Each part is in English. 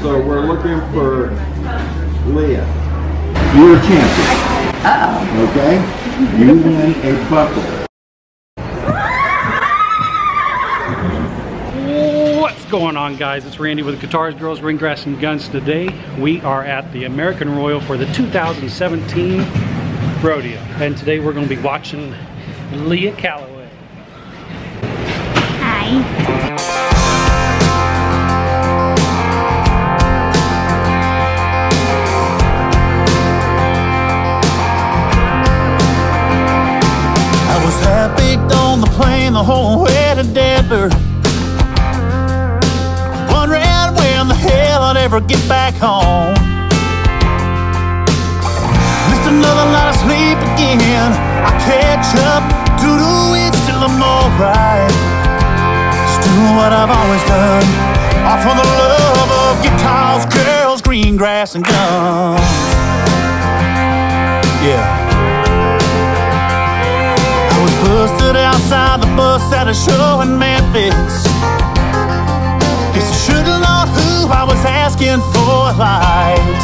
So we're looking for Leah. You're a champion. Uh-oh. Okay? You win a buckle. What's going on, guys? It's Randy with Guitars, Girls, Ring, Grass, and Guns. Today we are at the American Royal for the 2017 rodeo. And today we're going to be watching Leah Calloway. Hi. Baked on the plane the whole way to Denver, wondering when the hell I'd ever get back home. Missed another night of sleep again. I catch up to the weeds till I'm alright. Just doing what I've always done, all for the love of guitars, girls, green grass, and guns. Yeah. Busted outside the bus at a show in Memphis. Guess I should've known who I was asking for a light.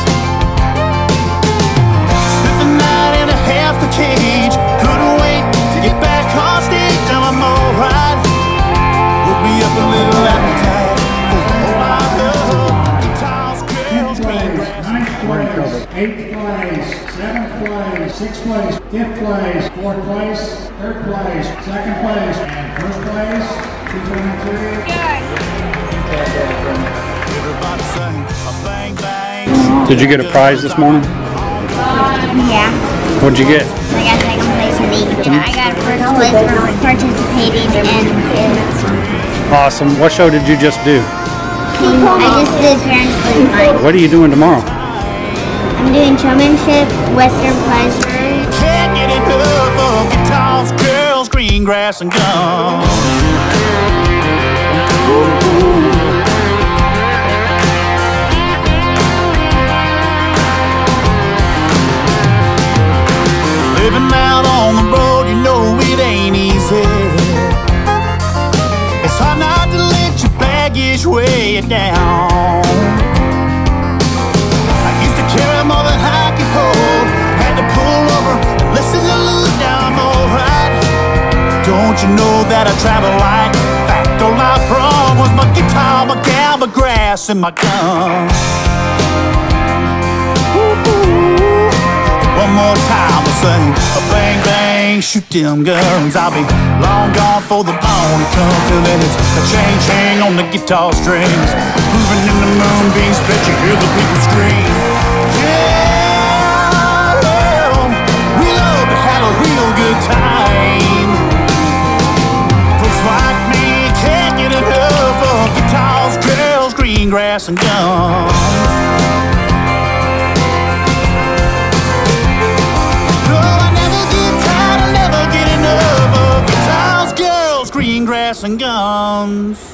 Spent the night in a half the cage. Couldn't wait to get back on stage. Now I'm alright. Woke me up a little appetite for a whole lot of guitars, girls, green grass. 9th place, 8th place, 7th place, 6th place, 5th place, 4th place, 3rd place, 2nd place, and 1st place, 223. Everybody sing a bang bang. Did you get a prize this morning? Yeah. What'd you get? I got second place in the guitar. I got first place for participating in Awesome. What show did you just do? I just did Parents League mine. What are you doing tomorrow? I'm doing showmanship, Western pleasure. Can't get enough of guitars, girls, green grass, and guns. Living out on the road, you know it ain't easy. It's hard not to let your baggage weigh you down. I used to carry more than I could hold. Had to pull over and listen to Lou. Now I'm alright. Don't you know that I travel light? In fact, all I brought was my guitar, my gal, my grass, and my gun. One more time we'll sing a bang bang, shoot them guns. I'll be long gone for the bone come feeling it's a chain chain on the guitar strings. Moving in the moonbeams, bet you hear the people scream. Yeah, well, we love to have a real good time. Folks like me can't get enough of guitars, girls, green grass, and guns. Green grass and guns.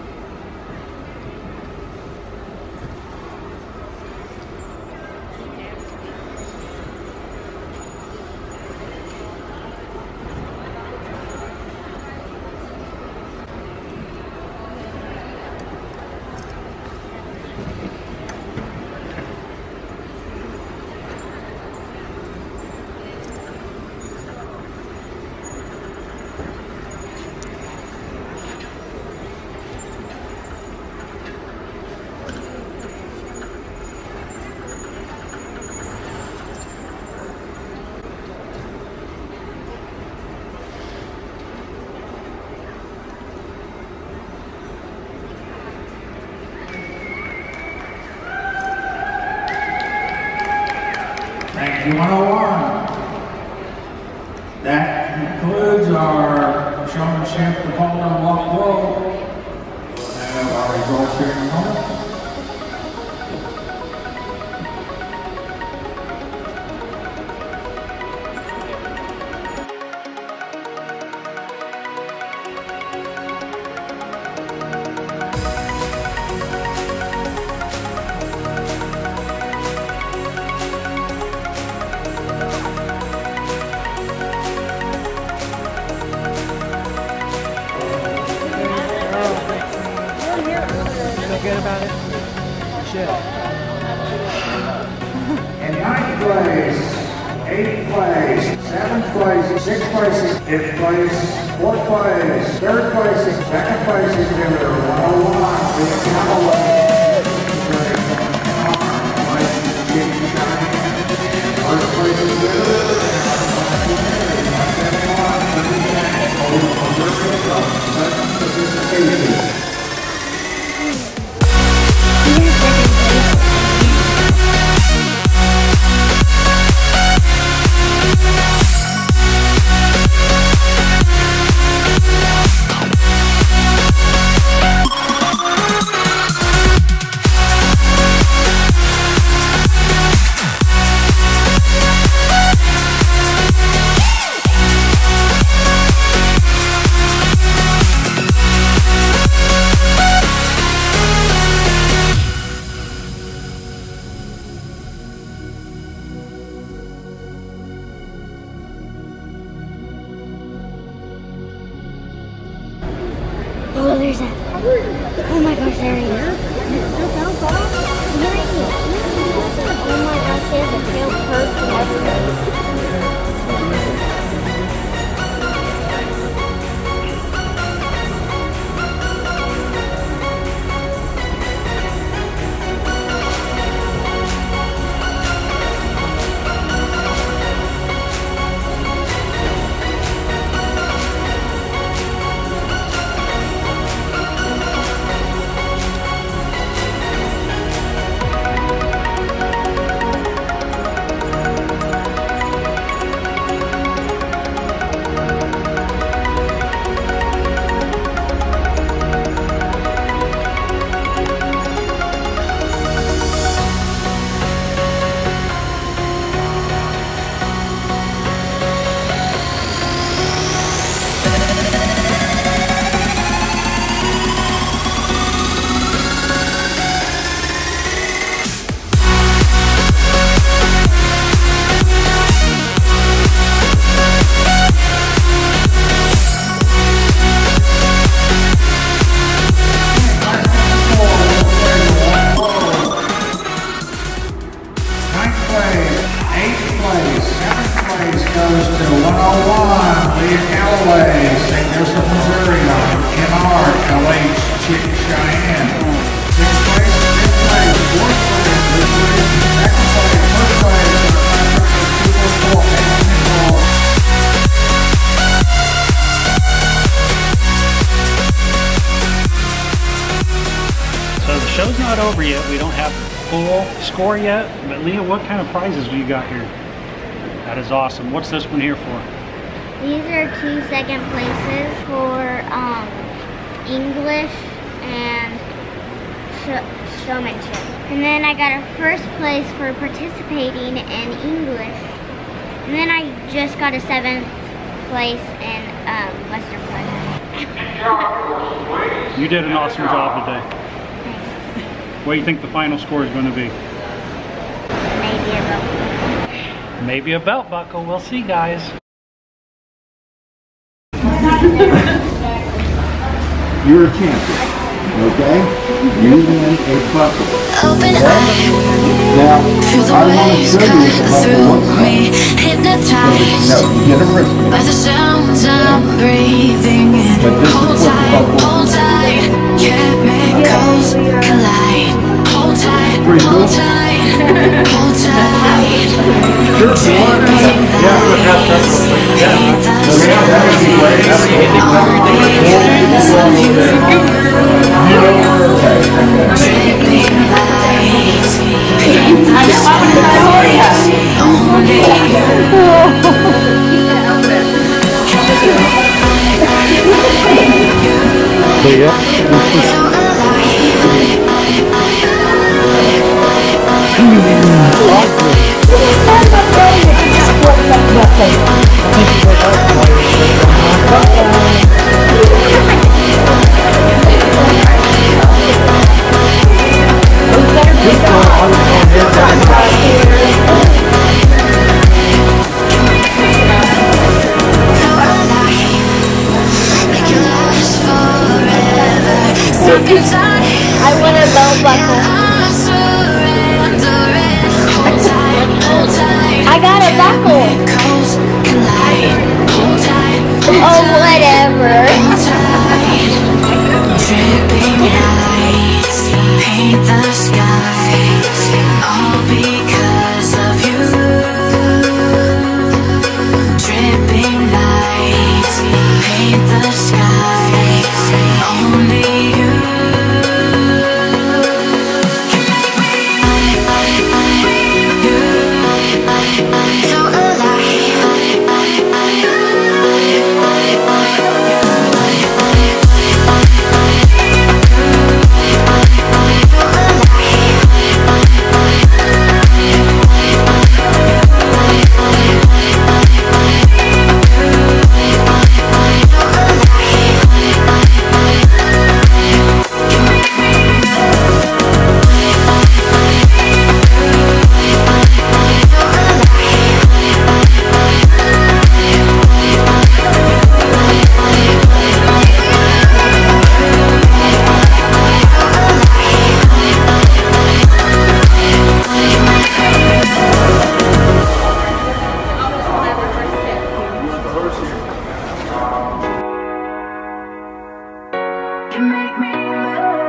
Thank you, 101. That concludes our showmanship to Paul and Walk Road. We'll have our results here in a moment. good about it? In 9th place, 8th place, 7th place, 6th place, 5th place, 4th place, 3rd place, 2nd place is winner 101, Leah Calloway. First place is winner. Oh, there's that. Oh my gosh, there he is. Oh my gosh, there's a tail perch everywhere. Goes to 101, Leah Calloway, St. Joseph, Missouri, Kennard, LH, Chick Cheyenne. 6th place, 5th place, 4th place, 2nd place, 1st place, 2 4 So the show's not over yet. We don't have the full score yet. But Leah, what kind of prizes do you got here? That is awesome. What's this one here for? These are 2 second places for English and showmanship. And then I got a first place for participating in English. And then I just got a 7th place in Western Pleasure. You did an awesome job today. Thanks. What do you think the final score is going to be? Maybe a belt. Maybe a belt buckle. We'll see, guys. You're a champion, okay? You win a buckle. Open eye, Now, feel the I want to waves show you cut the through buckle. me, hypnotized No, get a wristband. by the sounds I'm breathing in. But this is Hold what tight, buckle- hold tight, chemicals collide. Hold tight, Pretty cool. hold tight, hold tight. Dripping lights, paint the stars, all because of you. Dripping lights, paint the stars, only you. You make me love.